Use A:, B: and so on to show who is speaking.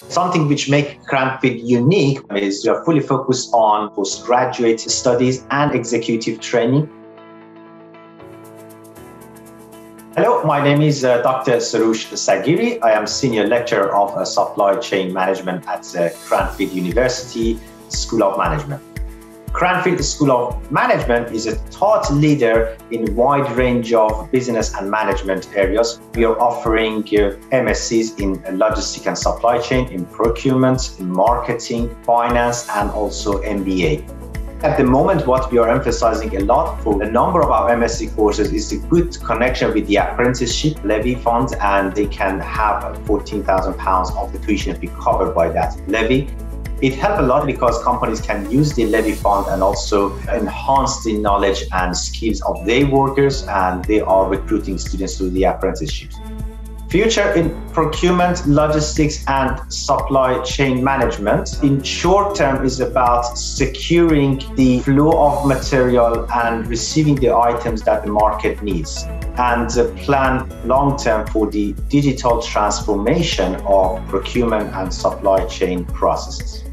A: Something which makes Cranfield unique is we are fully focused on postgraduate studies and executive training. Hello, my name is Dr. Soroosh Saghiri. I am Senior Lecturer of Supply Chain Management at Cranfield University School of Management. Cranfield School of Management is a thought leader in a wide range of business and management areas. We are offering MScs in logistics and supply chain, in procurement, in marketing, finance, and also MBA. At the moment, what we are emphasizing a lot for a number of our MSc courses is the good connection with the apprenticeship levy fund, and they can have £14,000 of the tuition fee covered by that levy. It helps a lot because companies can use the levy fund and also enhance the knowledge and skills of their workers, and they are recruiting students to the apprenticeships. Future in procurement, logistics, and supply chain management in short term is about securing the flow of material and receiving the items that the market needs, and plan long term for the digital transformation of procurement and supply chain processes.